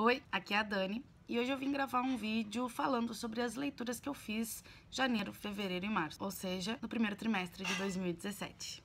Oi, aqui é a Dani e hoje eu vim gravar um vídeo falando sobre as leituras que eu fiz janeiro, fevereiro e março, ou seja, no primeiro trimestre de 2017.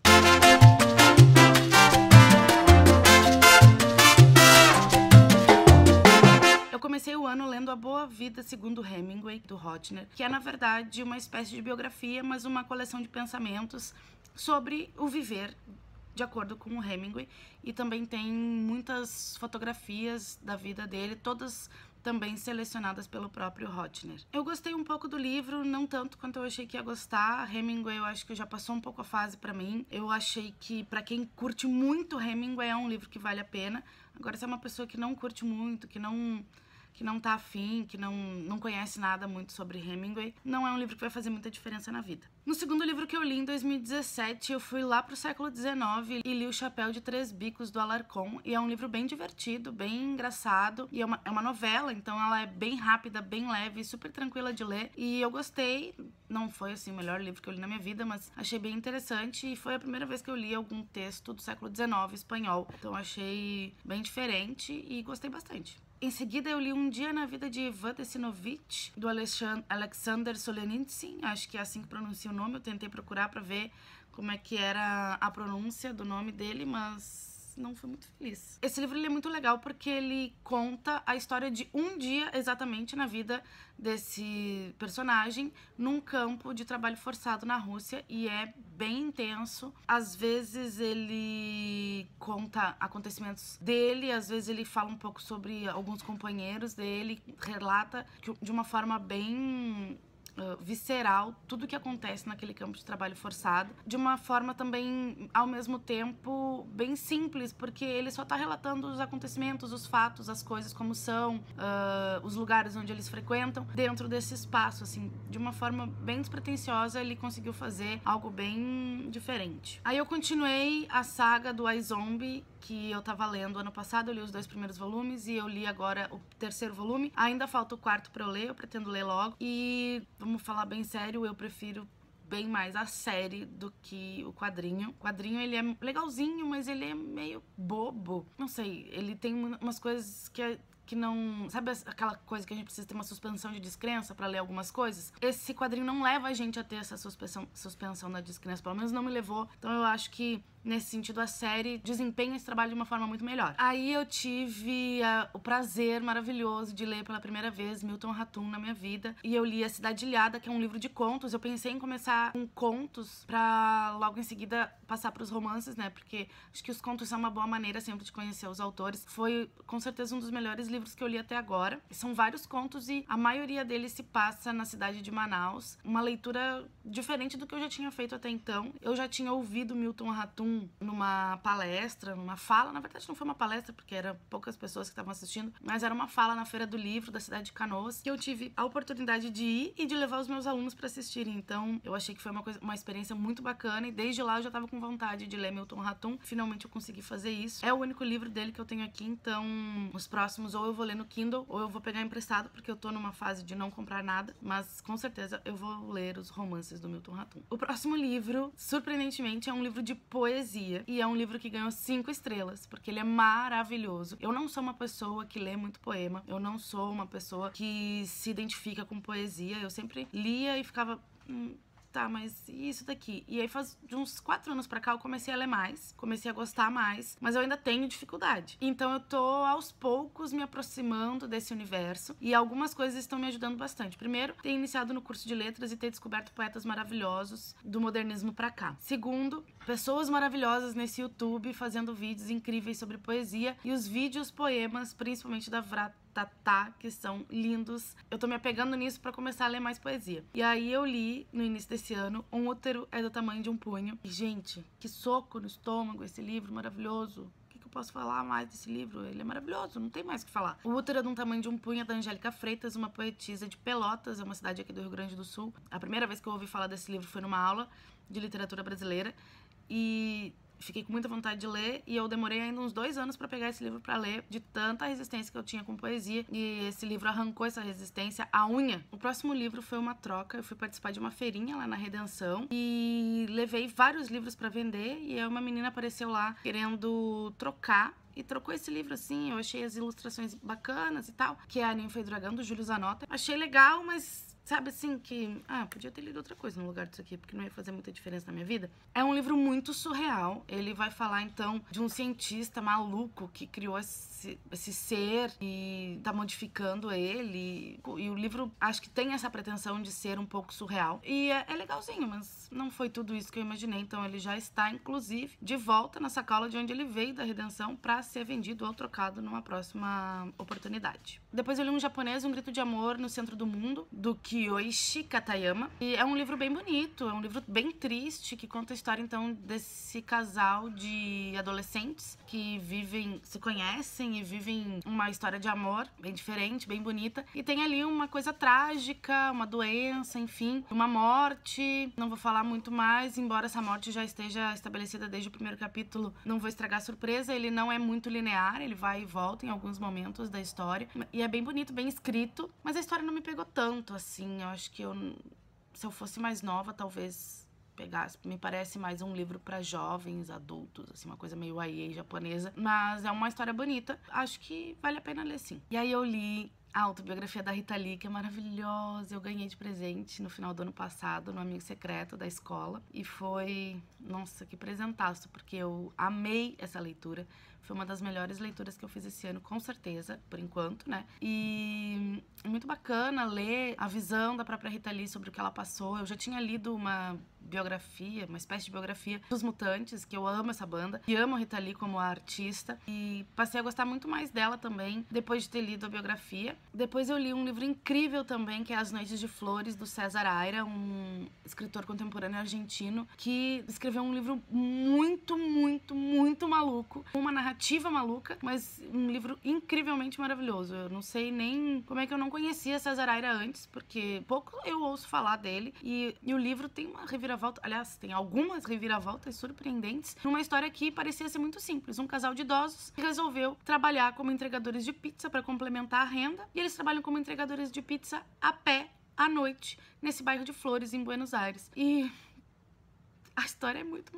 Eu comecei o ano lendo A Boa Vida Segundo Hemingway, do Rotner, que é, na verdade, uma espécie de biografia, mas uma coleção de pensamentos sobre o viver de acordo com o Hemingway, e também tem muitas fotografias da vida dele, todas também selecionadas pelo próprio Rotner. Eu gostei um pouco do livro, não tanto quanto eu achei que ia gostar. Hemingway eu acho que já passou um pouco a fase pra mim. Eu achei que pra quem curte muito Hemingway é um livro que vale a pena. Agora, se é uma pessoa que não curte muito, que não tá afim, que não conhece nada muito sobre Hemingway, não é um livro que vai fazer muita diferença na vida. No segundo livro que eu li em 2017, eu fui lá pro século XIX e li O Chapéu de Três Bicos, do Alarcon, e é um livro bem divertido, bem engraçado, e é uma novela, então ela é bem rápida, bem leve, super tranquila de ler, e eu gostei. Não foi, assim, o melhor livro que eu li na minha vida, mas achei bem interessante, e foi a primeira vez que eu li algum texto do século XIX espanhol, então achei bem diferente e gostei bastante. Em seguida, eu li Um Dia na Vida de Ivan Tessinovich, do Alexander Solzhenitsyn, acho que é assim que pronuncia o nome. Eu tentei procurar para ver como é que era a pronúncia do nome dele, mas não fui muito feliz. Esse livro ele é muito legal porque ele conta a história de um dia exatamente na vida desse personagem num campo de trabalho forçado na Rússia, e é bem intenso. Às vezes ele conta acontecimentos dele, às vezes ele fala um pouco sobre alguns companheiros dele, relata de uma forma bem visceral tudo o que acontece naquele campo de trabalho forçado, de uma forma também, ao mesmo tempo, bem simples, porque ele só tá relatando os acontecimentos, os fatos, as coisas como são, os lugares onde eles frequentam, dentro desse espaço, assim, de uma forma bem despretensiosa. Ele conseguiu fazer algo bem diferente. Aí eu continuei a saga do iZombie, que eu tava lendo ano passado. Eu li os 2 primeiros volumes e eu li agora o 3º volume. Ainda falta o 4º pra eu ler, eu pretendo ler logo. E, vamos falar bem sério, eu prefiro bem mais a série do que o quadrinho. O quadrinho, ele é legalzinho, mas ele é meio bobo. Não sei, ele tem umas coisas que não... Sabe aquela coisa que a gente precisa ter uma suspensão de descrença pra ler algumas coisas? Esse quadrinho não leva a gente a ter essa suspensão da descrença, pelo menos não me levou. Então eu acho que, nesse sentido, a série desempenha esse trabalho de uma forma muito melhor. Aí eu tive o prazer maravilhoso de ler pela primeira vez Milton Ratum na minha vida, e eu li A Cidade Ilhada, que é um livro de contos. Eu pensei em começar com contos pra logo em seguida passar pros romances, né, porque acho que os contos são uma boa maneira sempre de conhecer os autores. Foi, com certeza, um dos melhores livros que eu li até agora. São vários contos e a maioria deles se passa na cidade de Manaus. Uma leitura diferente do que eu já tinha feito até então. Eu já tinha ouvido Milton Ratum numa palestra, numa fala. Na verdade não foi uma palestra, porque eram poucas pessoas que estavam assistindo, mas era uma fala na Feira do Livro da cidade de Canoas, que eu tive a oportunidade de ir e de levar os meus alunos para assistirem. Então eu achei que foi uma experiência muito bacana, e desde lá eu já tava com vontade de ler Milton Ratum. Finalmente eu consegui fazer isso. É o único livro dele que eu tenho aqui, então os próximos ou eu vou ler no Kindle ou eu vou pegar emprestado, porque eu tô numa fase de não comprar nada, mas com certeza eu vou ler os romances do Milton Ratum. O próximo livro, surpreendentemente, é um livro de poesia, e é um livro que ganhou 5 estrelas, porque ele é maravilhoso. Eu não sou uma pessoa que lê muito poema, eu não sou uma pessoa que se identifica com poesia. Eu sempre lia e ficava... tá, mas e isso daqui? E aí faz de uns 4 anos pra cá eu comecei a ler mais, comecei a gostar mais, mas eu ainda tenho dificuldade. Então eu tô aos poucos me aproximando desse universo, e algumas coisas estão me ajudando bastante. Primeiro, ter iniciado no curso de letras e ter descoberto poetas maravilhosos do modernismo pra cá. Segundo, pessoas maravilhosas nesse YouTube fazendo vídeos incríveis sobre poesia, e os vídeos poemas, principalmente da Tatá, que são lindos. Eu tô me apegando nisso pra começar a ler mais poesia. E aí eu li, no início desse ano, Um Útero é do Tamanho de um Punho. E, gente, que soco no estômago esse livro maravilhoso. O que eu posso falar mais desse livro? Ele é maravilhoso, não tem mais o que falar. O Útero é do Tamanho de um Punho é da Angélica Freitas, uma poetisa de Pelotas, é uma cidade aqui do Rio Grande do Sul. A primeira vez que eu ouvi falar desse livro foi numa aula de literatura brasileira, e fiquei com muita vontade de ler, e eu demorei ainda uns 2 anos pra pegar esse livro pra ler, de tanta resistência que eu tinha com poesia, e esse livro arrancou essa resistência à unha. O próximo livro foi uma troca. Eu fui participar de uma feirinha lá na Redenção e levei vários livros pra vender, e aí uma menina apareceu lá querendo trocar e trocou esse livro assim. Eu achei as ilustrações bacanas e tal, que é A Ninfa e o Dragão, do Júlio Zanotta. Achei legal, mas sabe assim que... podia ter lido outra coisa no lugar disso aqui, porque não ia fazer muita diferença na minha vida. É um livro muito surreal. Ele vai falar, então, de um cientista maluco que criou esse ser e tá modificando ele. E o livro, acho que tem essa pretensão de ser um pouco surreal. E é legalzinho, mas não foi tudo isso que eu imaginei. Então, ele já está, inclusive, de volta na sacola de onde ele veio da Redenção para ser vendido ou trocado numa próxima oportunidade. Depois eu li um japonês, Um Grito de Amor no Centro do Mundo, do Kiyoshi Katayama. E é um livro bem bonito, é um livro bem triste, que conta a história, então, desse casal de adolescentes que se conhecem e vivem uma história de amor bem diferente, bem bonita. E tem ali uma coisa trágica, uma doença, enfim, uma morte. Não vou falar muito mais, embora essa morte já esteja estabelecida desde o primeiro capítulo, não vou estragar a surpresa. Ele não é muito linear, ele vai e volta em alguns momentos da história. E é bem bonito, bem escrito, mas a história não me pegou tanto, assim. Eu acho que se eu fosse mais nova, talvez pegasse. Me parece mais um livro para jovens, adultos, assim, uma coisa meio YA japonesa. Mas é uma história bonita. Acho que vale a pena ler, sim. E aí eu li a autobiografia da Rita Lee, que é maravilhosa. Eu ganhei de presente no final do ano passado, no amigo secreto da escola. E foi... Nossa, que presentaço, porque eu amei essa leitura. Foi uma das melhores leituras que eu fiz esse ano, com certeza, por enquanto, né? E é muito bacana ler a visão da própria Rita Lee sobre o que ela passou. Eu já tinha lido uma biografia, uma espécie de biografia dos Mutantes, que eu amo essa banda, e amo a Rita Lee como artista, e passei a gostar muito mais dela também, depois de ter lido a biografia. Depois eu li um livro incrível também, que é As Noites de Flores, do César Aira, um escritor contemporâneo argentino, que escreveu um livro muito, muito, muito maluco, uma narrativa maluca, mas um livro incrivelmente maravilhoso. Eu não sei nem como é que eu não conhecia César Aira antes, porque pouco eu ouço falar dele, e o livro tem uma reviravolta, aliás, tem algumas reviravoltas surpreendentes, numa história que parecia ser muito simples. Um casal de idosos resolveu trabalhar como entregadores de pizza para complementar a renda, e eles trabalham como entregadores de pizza a pé, à noite, nesse bairro de Flores, em Buenos Aires. E a história é muito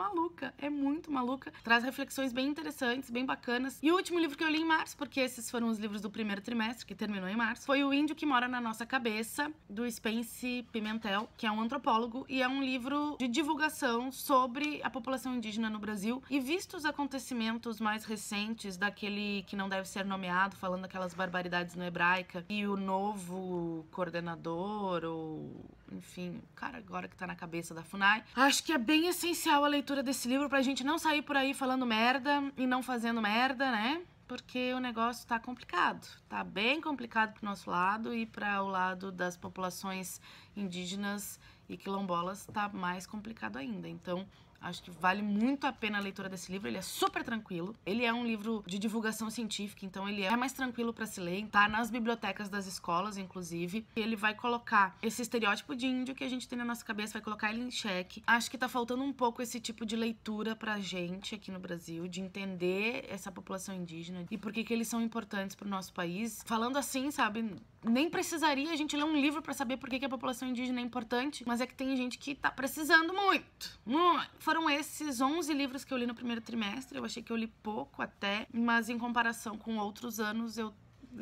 maluca, traz reflexões bem interessantes, bem bacanas. E o último livro que eu li em março, porque esses foram os livros do primeiro trimestre, que terminou em março, foi O Índio que Mora na Nossa Cabeça, do Spence Pimentel, que é um antropólogo, e é um livro de divulgação sobre a população indígena no Brasil. E visto os acontecimentos mais recentes, daquele que não deve ser nomeado, falando aquelas barbaridades no hebraica, e o novo coordenador, ou enfim, o cara agora que tá na cabeça da FUNAI, acho que é bem essencial a leitura desse livro pra gente não sair por aí falando merda e não fazendo merda, né? Porque o negócio tá complicado, tá bem complicado pro nosso lado, e para o lado das populações indígenas e quilombolas tá mais complicado ainda. Então, acho que vale muito a pena a leitura desse livro. Ele é super tranquilo. Ele é um livro de divulgação científica, então ele é mais tranquilo para se ler. Tá nas bibliotecas das escolas, inclusive. Ele vai colocar esse estereótipo de índio que a gente tem na nossa cabeça, vai colocar ele em xeque. Acho que tá faltando um pouco esse tipo de leitura pra gente aqui no Brasil, de entender essa população indígena e por que eles são importantes pro nosso país. Falando assim, sabe, nem precisaria a gente ler um livro pra saber por que a população indígena é importante, mas é que tem gente que tá precisando muito. Foram esses 11 livros que eu li no primeiro trimestre. Eu achei que eu li pouco até, mas em comparação com outros anos eu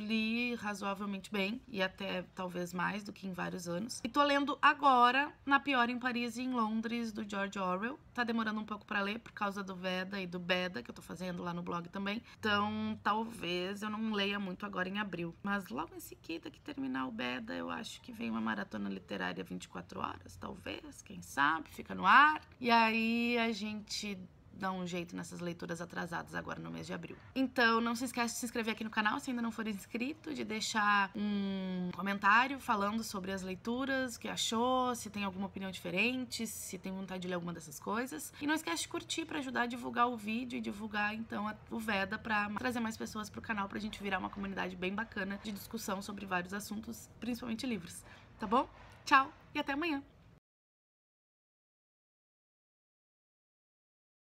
li razoavelmente bem, e até talvez mais do que em vários anos. E tô lendo agora Na Pior em Paris e em Londres, do George Orwell. Tá demorando um pouco pra ler por causa do Veda e do Beda, que eu tô fazendo lá no blog também. Então, talvez eu não leia muito agora em abril. Mas logo em seguida que terminar o Beda, eu acho que vem uma maratona literária 24 horas, talvez, quem sabe, fica no ar. E aí a gente dá um jeito nessas leituras atrasadas agora no mês de abril. Então, não se esquece de se inscrever aqui no canal se ainda não for inscrito, de deixar um comentário falando sobre as leituras, o que achou, se tem alguma opinião diferente, se tem vontade de ler alguma dessas coisas. E não esquece de curtir para ajudar a divulgar o vídeo e divulgar, então, o Veda, para trazer mais pessoas pro canal, pra gente virar uma comunidade bem bacana de discussão sobre vários assuntos, principalmente livros. Tá bom? Tchau e até amanhã!